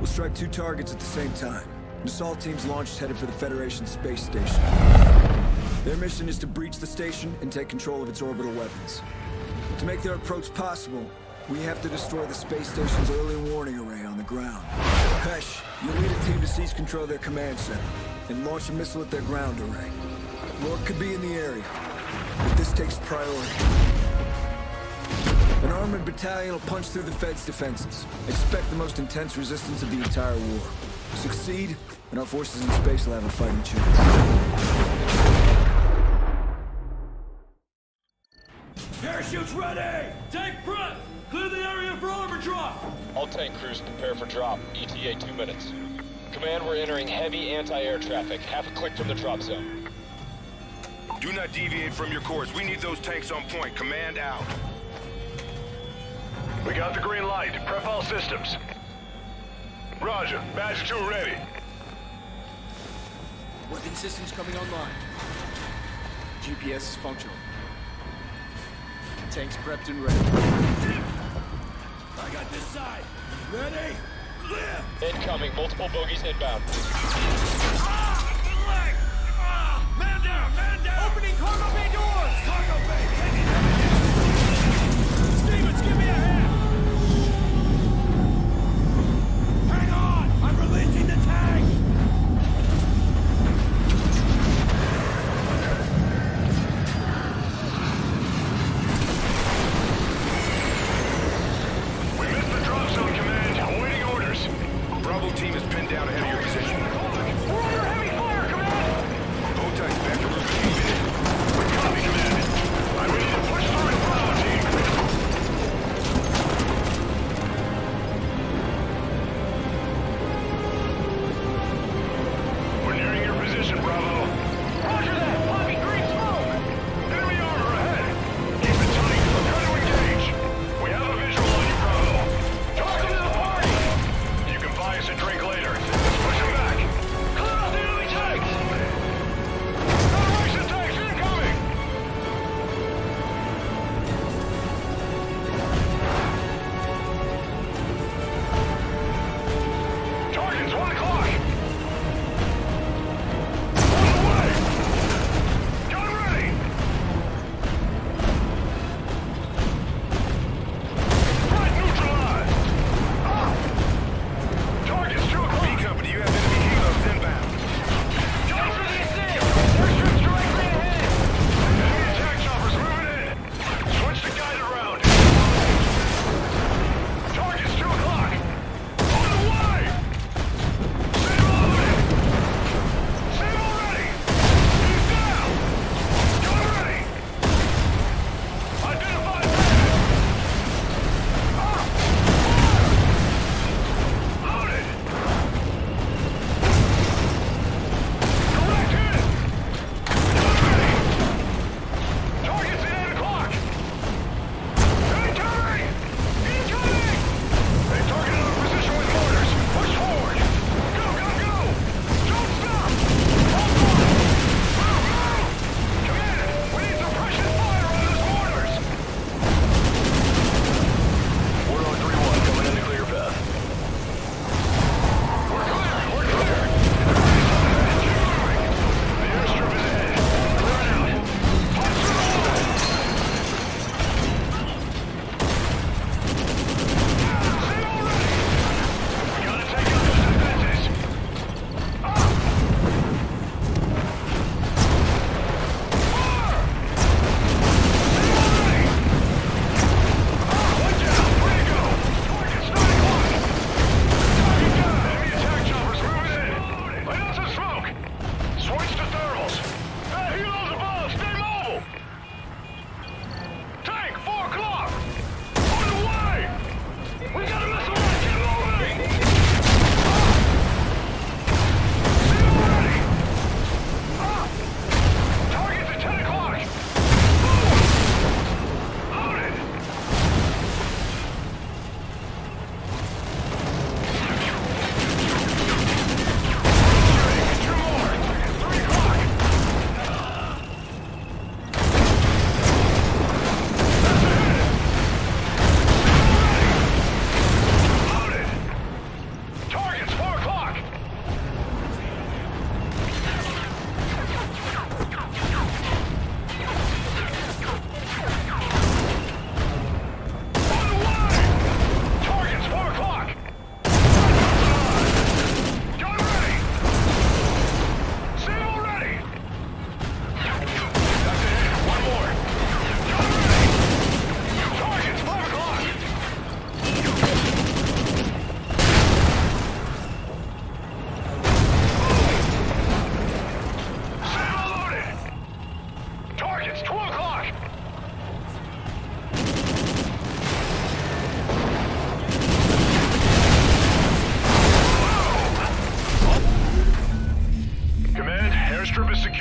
We'll strike 2 targets at the same time. An assault team's launched headed for the Federation space station. Their mission is to breach the station and take control of its orbital weapons. To make their approach possible, we have to destroy the space station's early warning array on the ground. Hesh, you'll lead a team to seize control of their command center and launch a missile at their ground array. Lord could be in the area, but this takes priority. An armored battalion will punch through the Fed's defenses. Expect the most intense resistance of the entire war. Succeed, and our forces in space will have a fighting chance. Parachutes ready! Tank prep! Clear the area for armor drop! All tank crews prepare for drop. ETA 2 minutes. Command, we're entering heavy anti-air traffic. Half a click from the drop zone. Do not deviate from your course. We need those tanks on point. Command out. We got the green light. Prep all systems. Roger. Badge 2 ready. Weapon systems coming online. GPS is functional. Tanks prepped and ready. I got this side. Ready? Clear! Incoming. Multiple bogies inbound. Leg! Man down! Man down! Opening cargo bay doors! Cargo bay! Taking heavy! Stevens, give me a hand! Hang on! I'm releasing the tank! We missed the drop zone, Command. Awaiting orders. Bravo team is pinned down ahead of your position. We're under heavy fire, Command! Hold tight. Back to route 2 minutes. Copy, Command. I'm ready to push through the Bravo team. We're nearing your position, Bravo. Roger that! Poppy, green smoke! Enemy armor ahead! Keep it tight. I'm trying to engage. We have a visual on you, Bravo. Welcome to the party! You can buy us a drink later. Let's push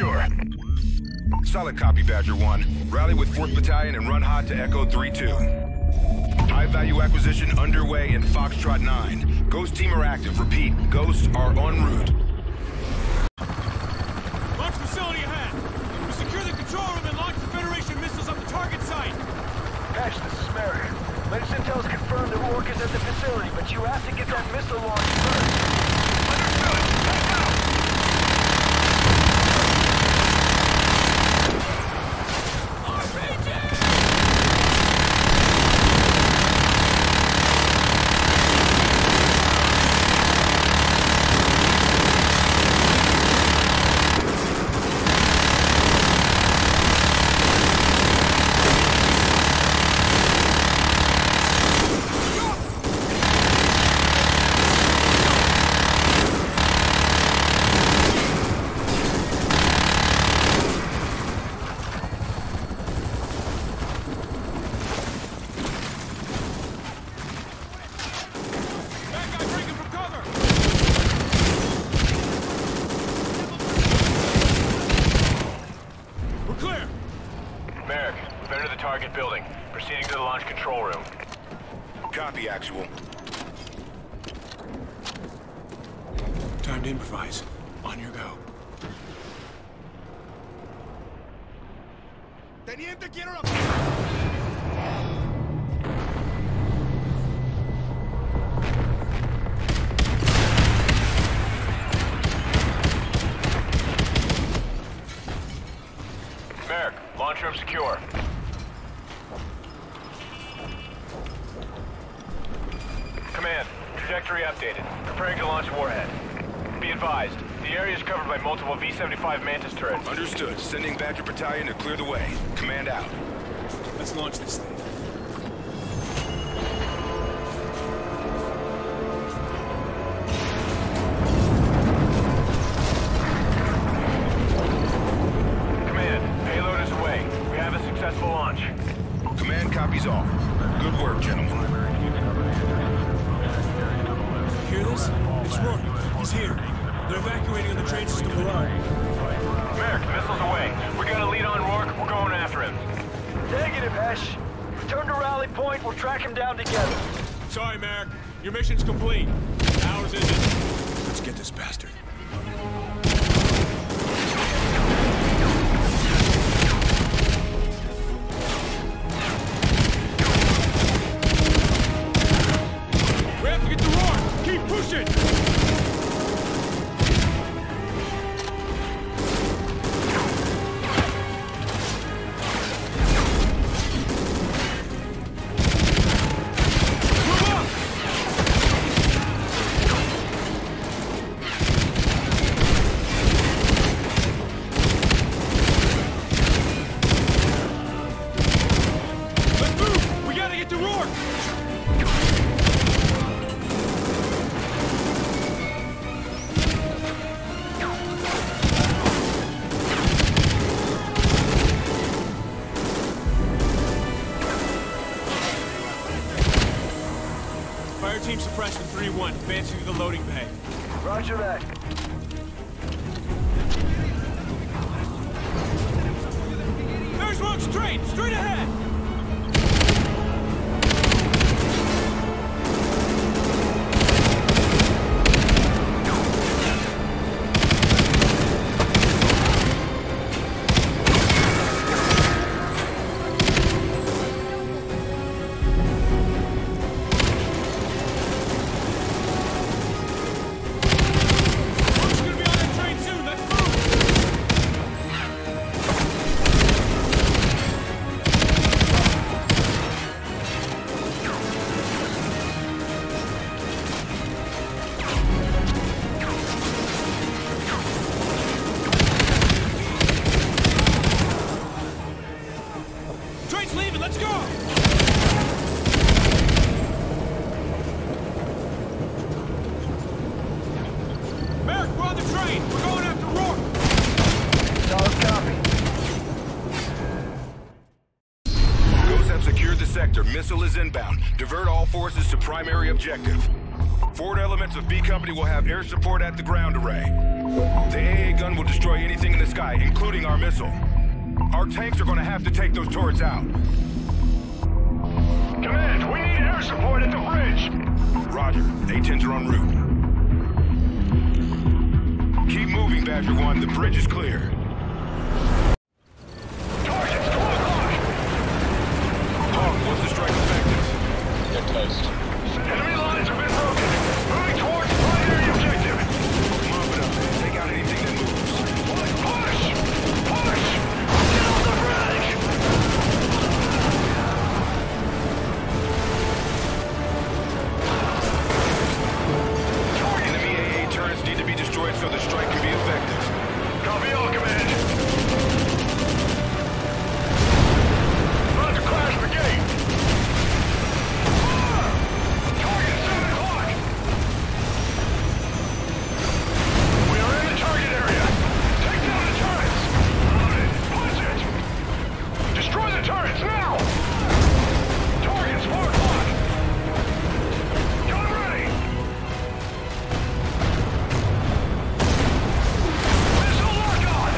secure. Solid copy, Badger 1. Rally with 4th Battalion and run hot to Echo 3-2. High-value acquisition underway in Foxtrot 9. Ghost team are active. Repeat, Ghosts are en route. Launch facility ahead! We secure the control room and launch the Federation missiles on the target site! Patch, this is Merrick. Latest intel's confirmed that Orc is at the facility, but you have to get that missile launched first. Understood. Head out. Building. Proceeding to the launch control room. Copy, Actual. Time to improvise. On your go. Teniente, quiero la... Merrick, launch room secure. Command, trajectory updated. Preparing to launch warhead. Be advised, the area is covered by multiple V-75 Mantis turrets. Understood. Sending Badger Battalion to clear the way. Command out. Let's launch this thing. Command, payload is away. We have a successful launch. Command copies all. Good work, gentlemen. Hear this? It's Rourke. He's here. They're evacuating on the train system below. Merrick, missiles away. We got a lead on Rourke. We're going after him. Negative, Hesh. Return to rally point. We'll track him down together. Sorry, Merrick. Your mission's complete. Ours isn't. Let's get this bastard. We have to get to Rourke. Keep pushing. Team suppressed in 3-1, advancing to the loading bay. Roger that. There's Rourke's train! Straight ahead! Sector. Missile is inbound. Divert all forces to primary objective. Forward elements of B Company will have air support at the ground array. The AA gun will destroy anything in the sky, including our missile. Our tanks are gonna have to take those turrets out. Command, we need air support at the bridge. Roger. A-10s are en route. Keep moving, Badger 1. The bridge is clear. Target's 12 o'clock. Hawk, was the strike effective? They're toast. Enemy lines have been broken. Moving towards primary objective. Mop it up, man. Take out anything that moves. Push! Push! Get on the bridge! Enemy AA turrets need to be destroyed so the strike can be effective. Copy all, Command. About to crash the gate. Target 7 o'clock. We are in the target area. Take down the turrets. Load it. Punch it. Destroy the turrets now. Target's 4 o'clock. Gun ready. Missile lock on.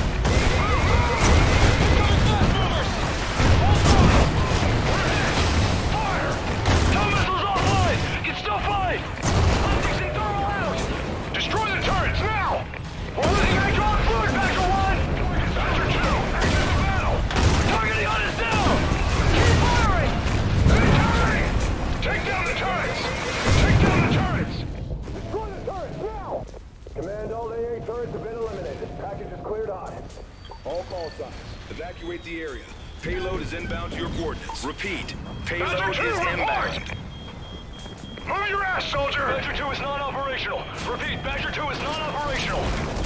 Fire! Tow missiles offline! It's still fine! Optics and thermal out! Destroy the turrets now! We're losing hydraulic fluid, Badger 1! Badger 2, exit the battle! Targeting on us now! Keep firing! Turning! Take down the turrets! Take down the turrets! Destroy the turrets now! Command, all AA turrets have been eliminated. Package is cleared hot. All call signs. Evacuate the area. Payload is inbound to your coordinates. Repeat. Payload Badger 2, is report! inbound. Move your ass, soldier! Badger 2 is non-operational. Repeat, Badger 2 is non-operational.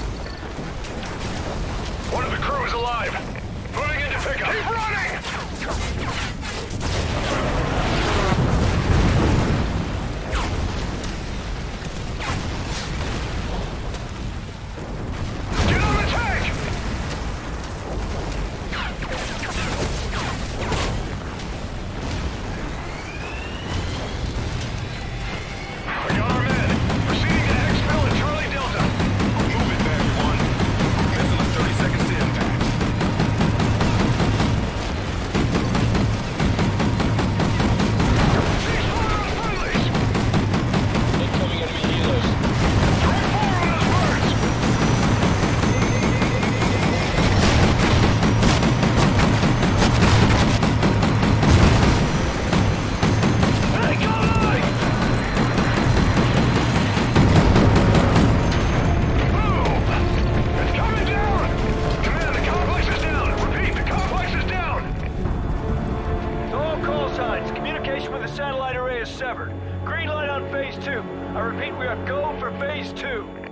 One of the crew is alive. Moving into pickup. Keep running! Get on the tank! We got our men. Proceeding to exfil at Charlie Delta. Move it, Badger 1. Missile is 30 seconds to impact. Ceasefire on friendlies! Incoming enemy helos. Direct fire on those birds! Hey, coming! Move! It's coming down! Command, the complex is down! Repeat, the complex is down! To all call signs, communication with the satellite array is severed. Green light on phase 2. I repeat, we are go for phase 2.